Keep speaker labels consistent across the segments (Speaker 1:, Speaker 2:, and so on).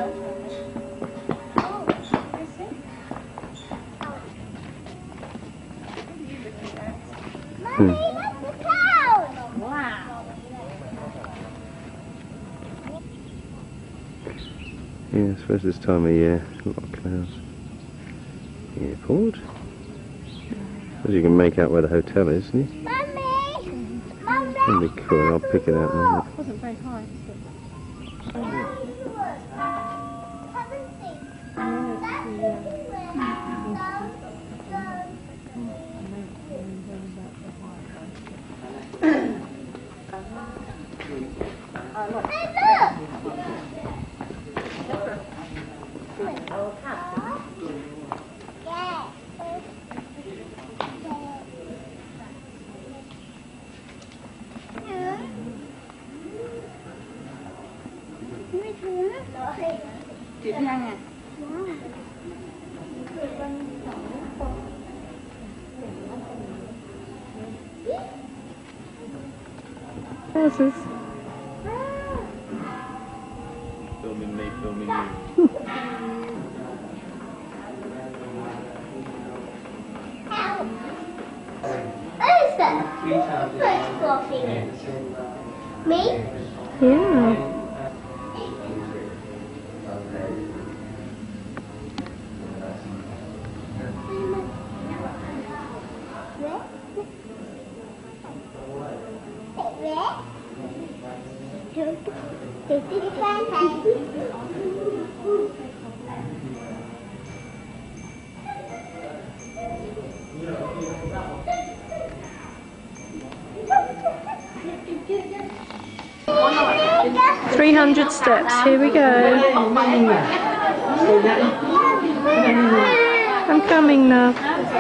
Speaker 1: Yeah, I suppose this time of year, a lot of clouds. Airport. As you can make out where the hotel is, isn't it?
Speaker 2: Mummy! Mummy!
Speaker 1: That'd be cool, I'll pick it out.
Speaker 3: It wasn't very high. Horses.
Speaker 1: Filming me, filming you.
Speaker 2: What is that? Who's coughing? Me?
Speaker 3: Yeah. $300 steps, here we go. I'm coming now.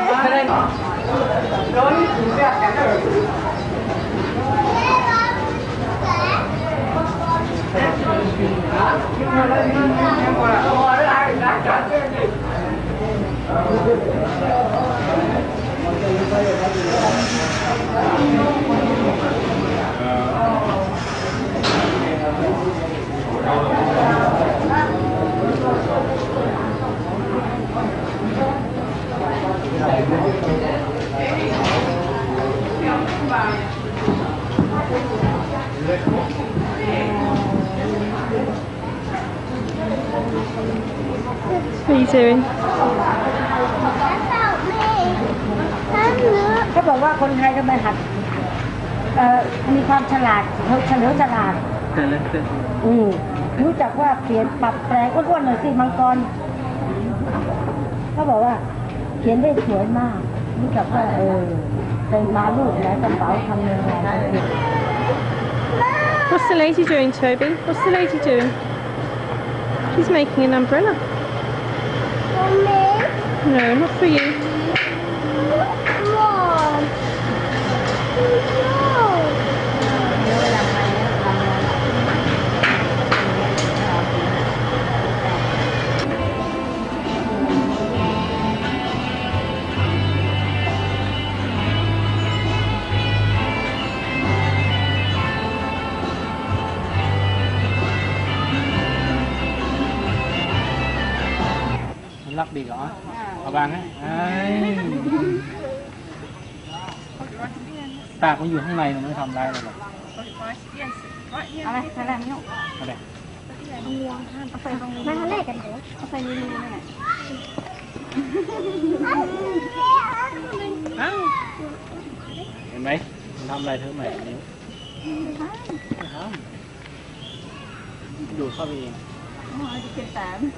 Speaker 3: What are you doing?
Speaker 4: เขาบอกว่าคนไทยทำไมหัดมีความฉลาดเฉลียวฉลาดรู้จักว่าเขียนปรับแปลงอ้วนๆหน่อยสิมังกรเขาบอกว่าเขียนได้สวยมากรู้จักว่าเป็นมาลูกแล้วกระเป๋าทำยังไง
Speaker 3: What's the lady doing, Toby? What's the lady doing? She's making an umbrella. No, not for you.
Speaker 5: Lắc đi rõ. Ở vàng á. Ta cũngอยู่ข้างในมันไม่ทำได้หรอกอะไรใส่อะไรไม่รู้อะไรเอาไฟตรงนี้มาแรกกันเถอะเอาไฟนี้นี่แหละเห็นไหมมันทำอะไรเธอใหม่นิ้วไม่ทำดูเข้าไปเองอ๋อจะเป็นแสบ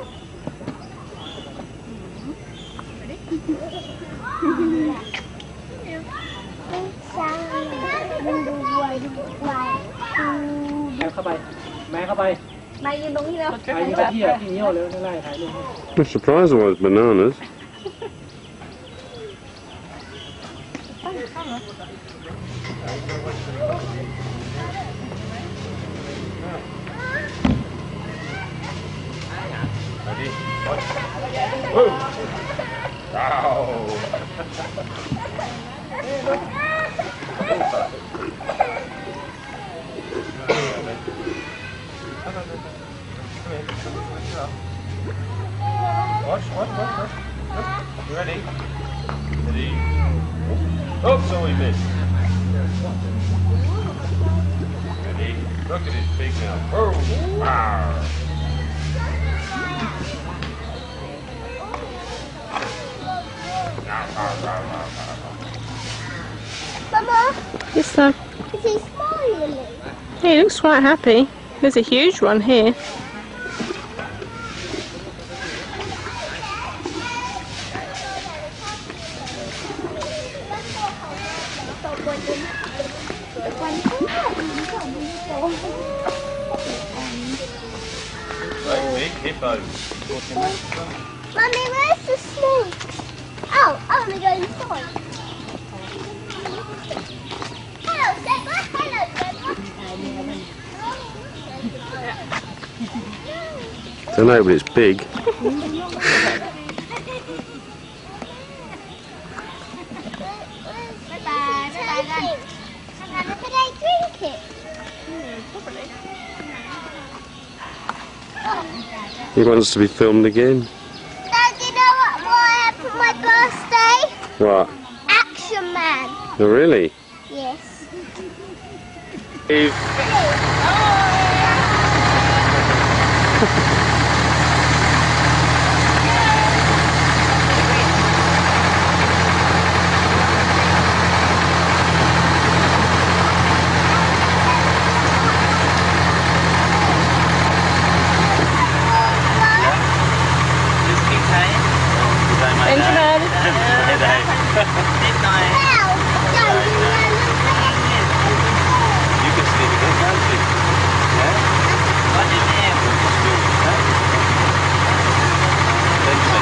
Speaker 5: แม่เข้าไปแม่เข้าไปมายืนตรงนี้แล้วมายืนที่ที่นี้เลยไล่ถ่ายรูป
Speaker 1: I'm surprised there was bananas. Watch. You ready? Ready? Oh, so we missed. Ready? Look at his big mouth. Oh, wow.
Speaker 2: Mama,
Speaker 3: Yes, son.
Speaker 2: is he smiling?
Speaker 3: He looks quite happy. There's a huge one here.
Speaker 1: Great big hippos.
Speaker 2: Mummy, where's the snake? Oh, I want to go inside. Hello, Zebra. Hello, Zebra.
Speaker 1: Don't know, but it's big.
Speaker 2: Could I drink it?
Speaker 1: He wants to be filmed again.
Speaker 2: Dad, you know what I had for my birthday?
Speaker 1: What?
Speaker 2: Action Man.
Speaker 1: Oh, really?
Speaker 2: Yes.
Speaker 1: Steve.
Speaker 3: Benjamin.
Speaker 1: You can see it again, can't you? Yeah? What's your name? Benjamin.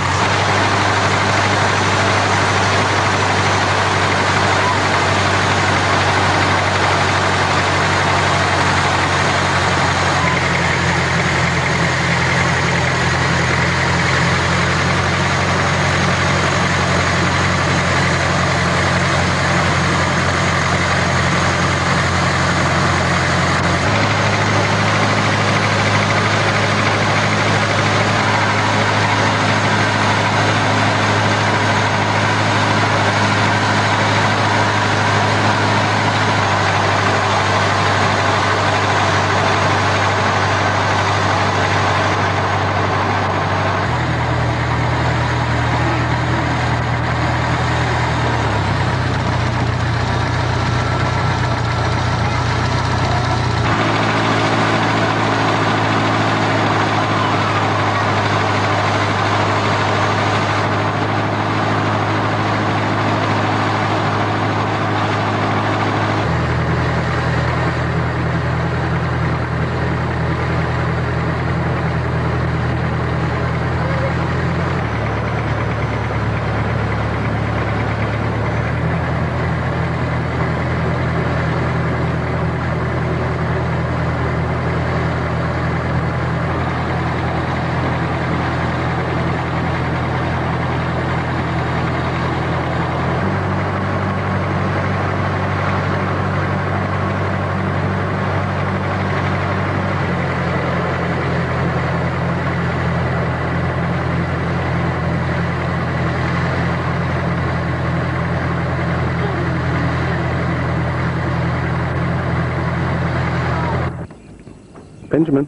Speaker 1: Benjamin.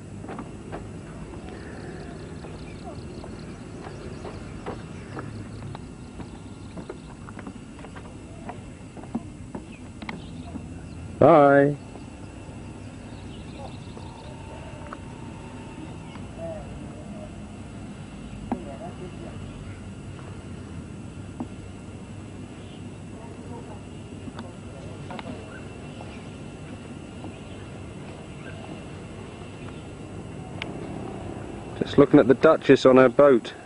Speaker 1: Bye. Just looking at the Duchess on her boat.